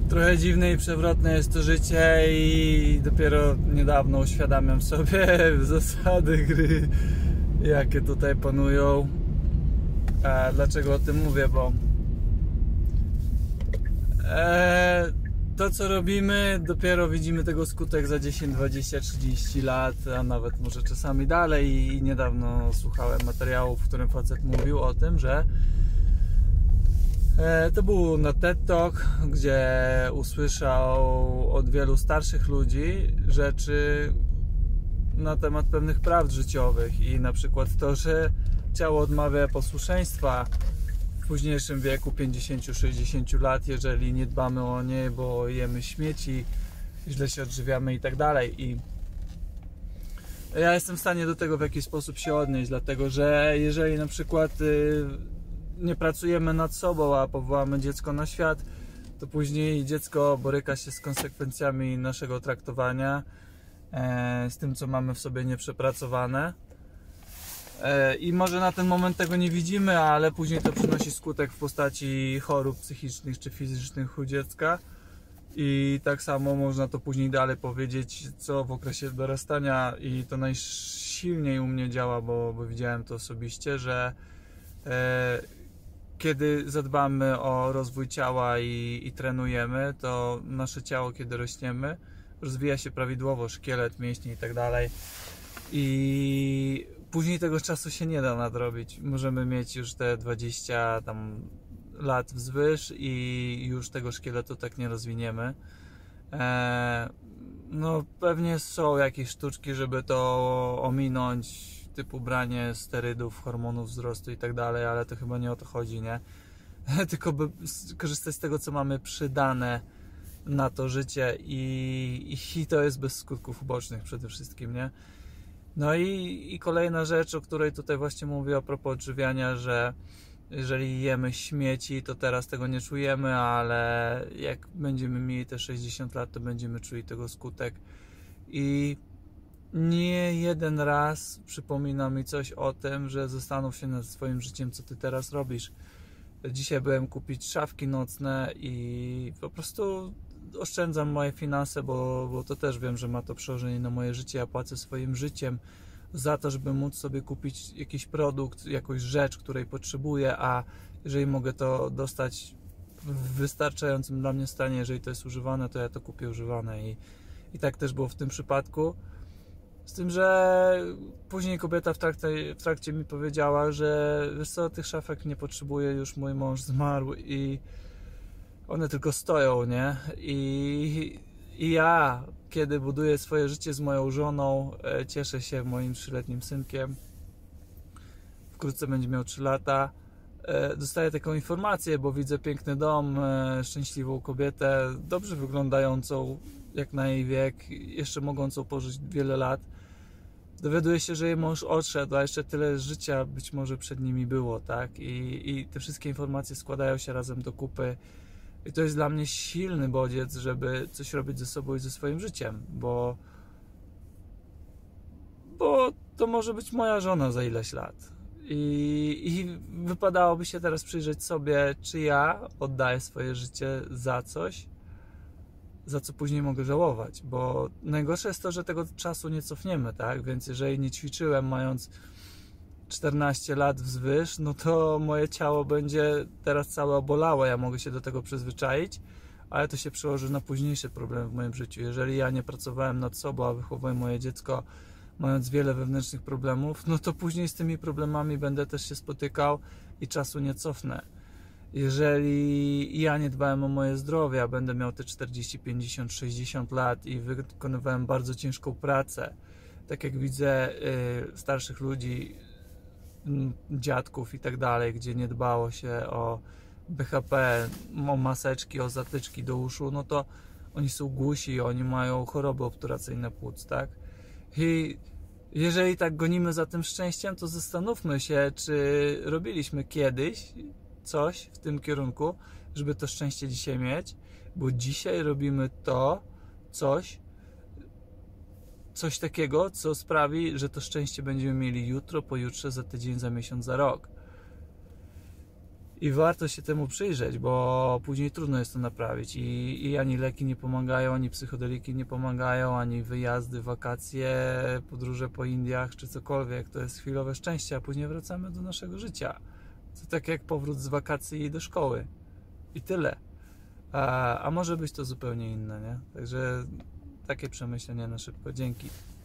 Trochę dziwne i przewrotne jest to życie i dopiero niedawno uświadamiam sobie zasady gry, jakie tutaj panują. A dlaczego o tym mówię? Bo to, co robimy, dopiero widzimy tego skutek za 10, 20, 30 lat, a nawet może czasami dalej. I niedawno słuchałem materiału, w którym facet mówił o tym, że to był na TED Talk, gdzie usłyszał od wielu starszych ludzi rzeczy na temat pewnych prawd życiowych i na przykład to, że ciało odmawia posłuszeństwa w późniejszym wieku 50-60 lat, jeżeli nie dbamy o nie, bo jemy śmieci, źle się odżywiamy i tak dalej. I ja jestem w stanie do tego w jakiś sposób się odnieść, dlatego że jeżeli na przykład nie pracujemy nad sobą, a powołamy dziecko na świat, to później dziecko boryka się z konsekwencjami naszego traktowania, z tym, co mamy w sobie nieprzepracowane. I może na ten moment tego nie widzimy, ale później to przynosi skutek w postaci chorób psychicznych czy fizycznych u dziecka. I tak samo można to później dalej powiedzieć, co w okresie dorastania, i to najsilniej u mnie działa, bo widziałem to osobiście, że kiedy zadbamy o rozwój ciała i trenujemy, to nasze ciało, kiedy rośniemy, rozwija się prawidłowo, szkielet, mięśnie i tak dalej. I później tego czasu się nie da nadrobić. Możemy mieć już te 20 tam lat wzwyż i już tego szkieletu tak nie rozwiniemy. No pewnie są jakieś sztuczki, żeby to ominąć, typu branie sterydów, hormonów wzrostu i tak dalej, ale to chyba nie o to chodzi, nie? Tylko by korzystać z tego, co mamy przydane na to życie i to jest bez skutków ubocznych przede wszystkim, nie? No i kolejna rzecz, o której tutaj właśnie mówię a propos odżywiania, że jeżeli jemy śmieci, to teraz tego nie czujemy, ale jak będziemy mieli te 60 lat, to będziemy czuli tego skutek. I nie jeden raz przypomina mi coś o tym, że zastanów się nad swoim życiem, co ty teraz robisz. Dzisiaj byłem kupić szafki nocne i po prostu oszczędzam moje finanse, bo to też wiem, że ma to przełożenie na moje życie. Ja płacę swoim życiem za to, żeby móc sobie kupić jakiś produkt, jakąś rzecz, której potrzebuję, a jeżeli mogę to dostać w wystarczającym dla mnie stanie, jeżeli to jest używane, to ja to kupię używane. I tak też było w tym przypadku. Z tym, że później kobieta w trakcie mi powiedziała, że wiesz co, tych szafek nie potrzebuję, już mój mąż zmarł i one tylko stoją, nie? I ja, kiedy buduję swoje życie z moją żoną, cieszę się moim 3-letnim synkiem, wkrótce będzie miał 3 lata, dostaję taką informację, bo widzę piękny dom, szczęśliwą kobietę, dobrze wyglądającą jak na jej wiek, jeszcze mogącą pożyć wiele lat. Dowiaduję się, że jej mąż odszedł, a jeszcze tyle życia być może przed nimi było, tak? I te wszystkie informacje składają się razem do kupy. I to jest dla mnie silny bodziec, żeby coś robić ze sobą i ze swoim życiem, bo to może być moja żona za ileś lat. I wypadałoby się teraz przyjrzeć sobie, czy ja oddaję swoje życie za coś, za co później mogę żałować, bo najgorsze jest to, że tego czasu nie cofniemy, tak? Więc jeżeli nie ćwiczyłem mając 14 lat wzwyż, no to moje ciało będzie teraz całe obolałe, ja mogę się do tego przyzwyczaić, ale to się przełoży na późniejszy problem w moim życiu. Jeżeli ja nie pracowałem nad sobą, a wychowuję moje dziecko mając wiele wewnętrznych problemów, no to później z tymi problemami będę też się spotykał i czasu nie cofnę. Jeżeli ja nie dbałem o moje zdrowie, a będę miał te 40, 50, 60 lat i wykonywałem bardzo ciężką pracę, tak jak widzę starszych ludzi, dziadków i tak dalej, gdzie nie dbało się o BHP, o maseczki, o zatyczki do uszu, no to oni są głusi, oni mają choroby obturacyjne płuc, tak? I jeżeli tak gonimy za tym szczęściem, to zastanówmy się, czy robiliśmy kiedyś coś w tym kierunku, żeby to szczęście dzisiaj mieć, bo dzisiaj robimy to coś takiego, co sprawi, że to szczęście będziemy mieli jutro, pojutrze, za tydzień, za miesiąc, za rok. I warto się temu przyjrzeć, bo później trudno jest to naprawić i ani leki nie pomagają, ani psychodeliki nie pomagają, ani wyjazdy, wakacje, podróże po Indiach czy cokolwiek. To jest chwilowe szczęście, a później wracamy do naszego życia. To tak jak powrót z wakacji do szkoły i tyle. A może być to zupełnie inne, nie? Także takie przemyślenia na szybko. Dzięki.